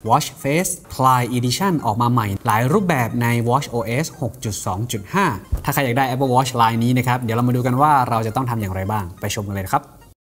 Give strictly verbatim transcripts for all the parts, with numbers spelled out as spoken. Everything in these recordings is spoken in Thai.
Watch Face Prime Edition ออกมาใหม่หลายรูปแบบใน watchOS หกจุดสองจุดห้า ถ้าใครอยากได้ Apple Watch ลายนี้นะครับเดี๋ยวเรามาดูกันว่าเราจะต้องทำอย่างไรบ้างไปชมกันเลยครับ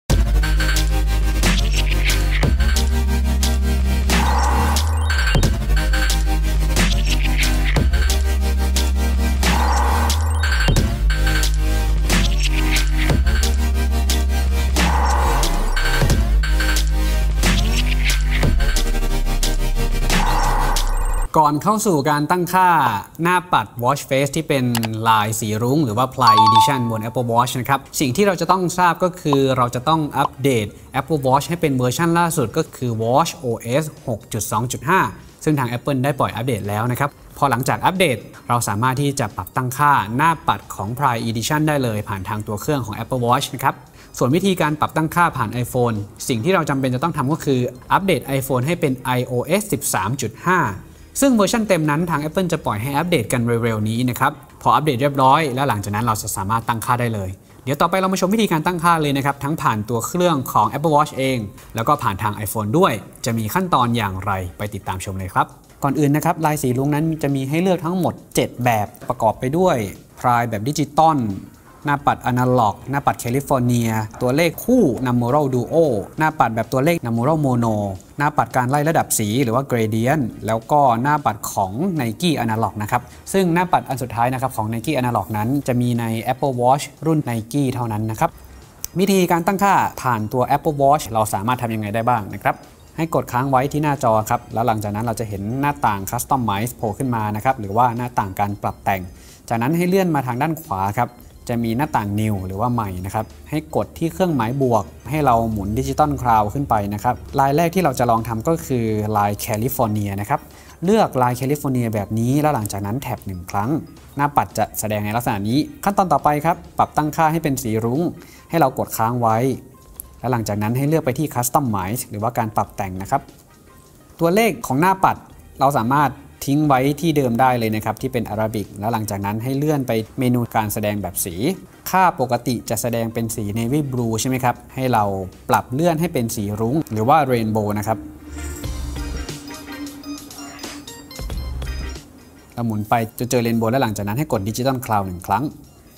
ก่อนเข้าสู่การตั้งค่าหน้าปัด Watch Face ที่เป็นลายสีรุ้งหรือว่า Prime Edition บน Apple Watch นะครับสิ่งที่เราจะต้องทราบก็คือเราจะต้องอัปเดต Apple Watch ให้เป็นเวอร์ชันล่าสุดก็คือ watchOS หกจุดสองจุดห้า ซึ่งทาง Apple ได้ปล่อยอัปเดตแล้วนะครับพอหลังจากอัปเดตเราสามารถที่จะปรับตั้งค่าหน้าปัดของ Prime Edition ได้เลยผ่านทางตัวเครื่องของ Apple Watch นะครับส่วนวิธีการปรับตั้งค่าผ่าน iPhone สิ่งที่เราจำเป็นจะต้องทำก็คืออัปเดต iPhone ให้เป็น ไอ โอ เอส สิบสามจุดห้าซึ่งเวอร์ชันเต็มนั้นทาง Apple จะปล่อยให้อัปเดตกันเร็วๆนี้นะครับพออัปเดตเรียบร้อยแล้วหลังจากนั้นเราจะสามารถตั้งค่าได้เลยเดี๋ยวต่อไปเรามาชมวิธีการตั้งค่าเลยนะครับทั้งผ่านตัวเครื่องของ Apple Watch เองแล้วก็ผ่านทาง iPhone ด้วยจะมีขั้นตอนอย่างไรไปติดตามชมเลยครับก่อนอื่นนะครับลายสีรุ้งนั้นจะมีให้เลือกทั้งหมดเจ็ดแบบประกอบไปด้วย Prime แบบดิจิตอลหน้าปัดอนาล็อกหน้าปัดแคลิฟอร์เนียตัวเลขคู่ Numeral Duo หน้าปัดแบบตัวเลข Numeral Mono หน้าปัดการไล่ระดับสีหรือว่า Gradient แล้วก็หน้าปัดของ Nike Analog นะครับซึ่งหน้าปัดอันสุดท้ายนะครับของ Nike Analog นั้นจะมีใน Apple Watch รุ่น Nike เท่านั้นนะครับวิธีการตั้งค่าผ่านตัว Apple Watch เราสามารถทำยังไงได้บ้างนะครับให้กดค้างไว้ที่หน้าจอครับแล้วหลังจากนั้นเราจะเห็นหน้าต่าง Customize โผล่ขึ้นมานะครับหรือว่าหน้าต่างการปรับแต่งจากนั้นให้เลื่อนมาทางด้านขวาครับจะมีหน้าต่าง New หรือว่าใหม่นะครับให้กดที่เครื่องหมายบวกให้เราหมุนดิจิตอลคลาวด์ขึ้นไปนะครับลายแรกที่เราจะลองทำก็คือลายแคลิฟอร์เนียนะครับเลือกลายแคลิฟอร์เนียแบบนี้แล้วหลังจากนั้นแท็บหนึ่งครั้งหน้าปัดจะแสดงในลักษณะนี้ขั้นตอนต่อไปครับปรับตั้งค่าให้เป็นสีรุ้งให้เรากดค้างไว้แล้วหลังจากนั้นให้เลือกไปที่ Customize หรือว่าการปรับแต่งนะครับตัวเลขของหน้าปัดเราสามารถทิ้งไว้ที่เดิมได้เลยนะครับที่เป็นอาราบิกแล้วหลังจากนั้นให้เลื่อนไปเมนูการแสดงแบบสีค่าปกติจะแสดงเป็นสี Navy Blue ใช่ไหมครับให้เราปรับเลื่อนให้เป็นสีรุ้งหรือว่า Rainbow นะครับเราหมุนไปจะเจอ Rainbow แล้วหลังจากนั้นให้กด Digital Cloud หนึ่งครั้ง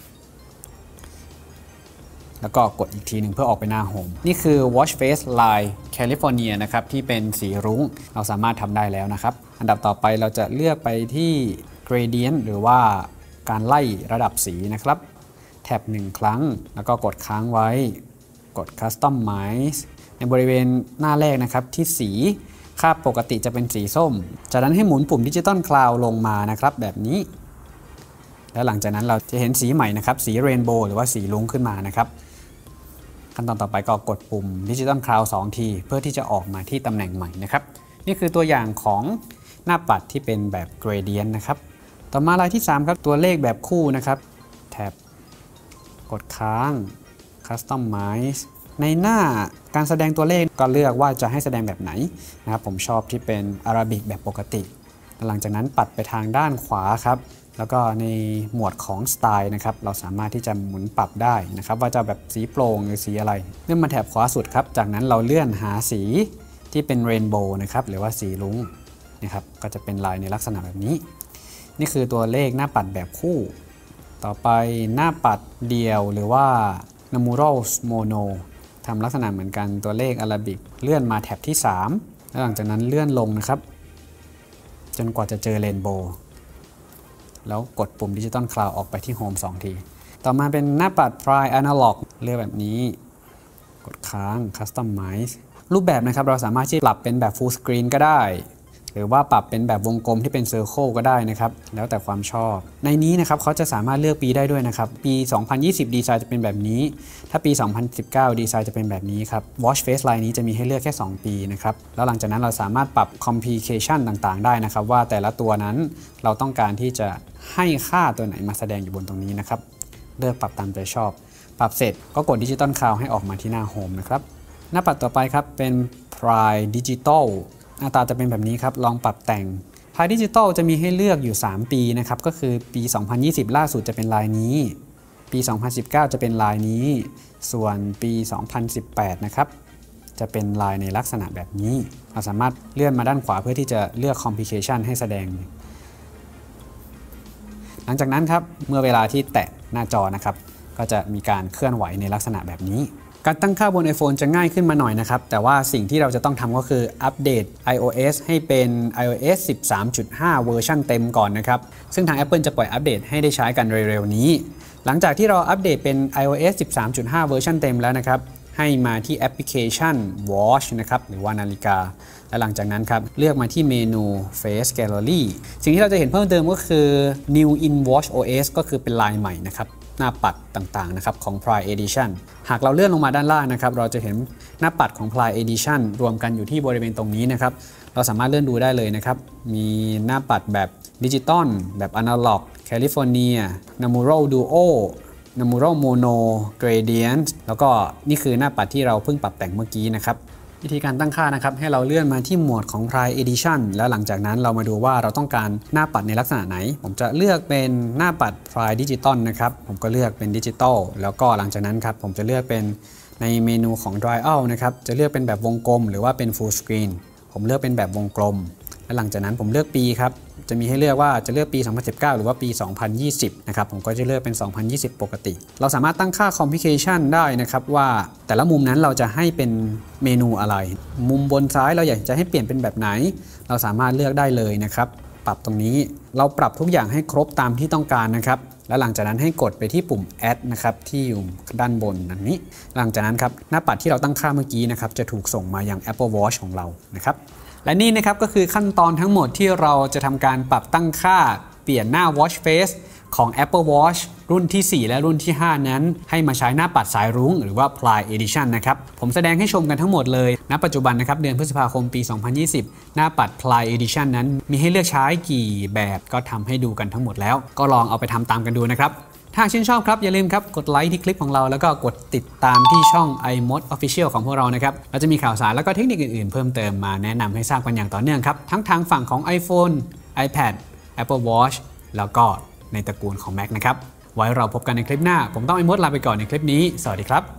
แล้วก็กดอีกทีหนึ่งเพื่อออกไปหน้าโฮมนี่คือ Watch Face Line California นะครับที่เป็นสีรุ้งเราสามารถทำได้แล้วนะครับอันดับต่อไปเราจะเลือกไปที่ Gradient หรือว่าการไล่ระดับสีนะครับแท็บหนึ่งครั้งแล้วก็กดค้างไว้กด Customize ในบริเวณหน้าแรกนะครับที่สีค่าปกติจะเป็นสีส้มจากนั้นให้หมุนปุ่ม Digital Cloud ลงมานะครับแบบนี้แล้วหลังจากนั้นเราจะเห็นสีใหม่นะครับสี Rainbow หรือว่าสีรุ้งขึ้นมานะครับขั้นตอนต่อไปก็กดปุ่ม Digital Cloud สองทีเพื่อที่จะออกมาที่ตำแหน่งใหม่นะครับนี่คือตัวอย่างของหน้าปัดที่เป็นแบบ Gradient นะครับต่อมาลายที่สามครับตัวเลขแบบคู่นะครับแท็บกดค้าง Customize ในหน้าการแสดงตัวเลขก็เลือกว่าจะให้แสดงแบบไหนนะครับผมชอบที่เป็น Arabic แบบปกติหลังจากนั้นปัดไปทางด้านขวาครับแล้วก็ในหมวดของสไตล์นะครับเราสามารถที่จะหมุนปรับได้นะครับว่าจะแบบสีโปร่งหรือสีอะไรเลื่อนมาแถบขวาสุดครับจากนั้นเราเลื่อนหาสีที่เป็นเรนโบว์นะครับหรือว่าสีรุ้งนะครับก็จะเป็นลายในลักษณะแบบนี้นี่คือตัวเลขหน้าปัดแบบคู่ต่อไปหน้าปัดเดียวหรือว่า Numeral Mono ทำลักษณะเหมือนกันตัวเลขอาราบิกเลื่อนมาแถบที่สามแล้วหลังจากนั้นเลื่อนลงนะครับจนกว่าจะเจอเรนโบว์แล้วกดปุ่ม Digital Cloud ออกไปที่ Home สองทีต่อมาเป็นหน้าปัด Prime Analog เลือกแบบนี้กดค้าง Customize รูปแบบนะครับเราสามารถที่ปรับเป็นแบบ Full Screen ก็ได้หรือว่าปรับเป็นแบบวงกลมที่เป็น Circle ก็ได้นะครับแล้วแต่ความชอบในนี้นะครับเขาจะสามารถเลือกปีได้ด้วยนะครับปีสองพันยี่สิบดีไซน์จะเป็นแบบนี้ถ้าปีสองพันสิบเก้าดีไซน์จะเป็นแบบนี้ครับ Watch Face Line นี้จะมีให้เลือกแค่สองปีนะครับแล้วหลังจากนั้นเราสามารถปรับ Complication ต่างๆได้นะครับว่าแต่ละตัวนั้นเราต้องการที่จะให้ค่าตัวไหนมาแสดงอยู่บนตรงนี้นะครับเลือกปรับตามใจชอบปรับเสร็จก็กด Digital Cloud ให้ออกมาที่หน้า Home นะครับหน้าปัดต่อไปครับเป็น Prime Digital หน้าตาจะเป็นแบบนี้ครับลองปรับแต่ง Prime Digital จะมีให้เลือกอยู่สามปีนะครับก็คือปีสองพันยี่สิบล่าสุดจะเป็นลายนี้ปีสองพันสิบเก้าจะเป็นลายนี้ส่วนปีสองพันสิบแปดนะครับจะเป็นลายในลักษณะแบบนี้เราสามารถเลื่อนมาด้านขวาเพื่อที่จะเลือก Complication ให้แสดงหลังจากนั้นครับเมื่อเวลาที่แตะหน้าจอนะครับก็จะมีการเคลื่อนไหวในลักษณะแบบนี้การตั้งค่าบน iPhone จะง่ายขึ้นมาหน่อยนะครับแต่ว่าสิ่งที่เราจะต้องทำก็คืออัปเดต iOS ให้เป็น iOS สิบสามจุดห้า เวอร์ชันเต็มก่อนนะครับซึ่งทาง Apple จะปล่อยอัปเดตให้ได้ใช้กันเร็วๆนี้หลังจากที่เราอัปเดตเป็น iOS สิบสามจุดห้า เวอร์ชันเต็มแล้วนะครับให้มาที่แอปพลิเคชัน Watch นะครับหรือว่านาฬิกาและหลังจากนั้นครับเลือกมาที่เมนู Face Gallery สิ่งที่เราจะเห็นเพิ่มเติมก็คือ New in Watch โอ เอส ก็คือเป็นลายใหม่นะครับหน้าปัดต่างๆนะครับของ Prime Edition หากเราเลื่อนลงมาด้านล่างนะครับเราจะเห็นหน้าปัดของ Prime Edition รวมกันอยู่ที่บริเวณตรงนี้นะครับเราสามารถเลื่อนดูได้เลยนะครับมีหน้าปัดแบบดิจิตอลแบบอนาล็อก California Namuro Duo Namuro Mono Gradient แล้วก็นี่คือหน้าปัดที่เราเพิ่งปรับแต่งเมื่อกี้นะครับวิธีการตั้งค่านะครับให้เราเลื่อนมาที่หมวดของ Prime Edition แล้วหลังจากนั้นเรามาดูว่าเราต้องการหน้าปัดในลักษณะไหนผมจะเลือกเป็นหน้าปัด Prime Digital นะครับผมก็เลือกเป็นดิจิตอลแล้วก็หลังจากนั้นครับผมจะเลือกเป็นในเมนูของ Dry Out นะครับจะเลือกเป็นแบบวงกลมหรือว่าเป็น Full Screen ผมเลือกเป็นแบบวงกลมและหลังจากนั้นผมเลือกปีครับจะมีให้เลือกว่าจะเลือกปี สองพันสิบเก้า หรือว่าปี สองพันยี่สิบ นะครับผมก็จะเลือกเป็น สองพันยี่สิบ ปกติเราสามารถตั้งค่า Complication ได้นะครับว่าแต่ละมุมนั้นเราจะให้เป็นเมนูอะไรมุมบนซ้ายเราอยากจะให้เปลี่ยนเป็นแบบไหนเราสามารถเลือกได้เลยนะครับปรับตรงนี้เราปรับทุกอย่างให้ครบตามที่ต้องการนะครับและหลังจากนั้นให้กดไปที่ปุ่ม Add นะครับที่อยู่ด้านบนอันนี้หลังจากนั้นครับหน้าปัดที่เราตั้งค่าเมื่อกี้นะครับจะถูกส่งมายัง Apple Watch ของเรานะครับและนี่นะครับก็คือขั้นตอนทั้งหมดที่เราจะทำการปรับตั้งค่าเปลี่ยนหน้า Watch Face ของ Apple Watch รุ่นที่สี่และรุ่นที่ห้านั้นให้มาใช้หน้าปัดสายรุ้งหรือว่า Prime Edition นะครับผมแสดงให้ชมกันทั้งหมดเลยณปัจจุบันนะครับเดือนพฤษภาคมปี สองพันยี่สิบ หน้าปัด Prime Edition นั้นมีให้เลือกใช้กี่แบบก็ทำให้ดูกันทั้งหมดแล้วก็ลองเอาไปทำตามกันดูนะครับถ้าชื่นชอบครับอย่าลืมครับกดไลค์ที่คลิปของเราแล้วก็กดติดตามที่ช่อง iMod Official ของพวกเรานะครับเราจะมีข่าวสารแล้วก็เทคนิคอื่นๆเพิ่มเติมมาแนะนำให้ทราบกันอย่างต่อเนื่องครับทั้งทางฝั่งของ iPhone iPad Apple Watch แล้วก็ในตระกูลของ Mac นะครับไว้เราพบกันในคลิปหน้าผมต้อง iMod ลาไปก่อนในคลิปนี้สวัสดีครับ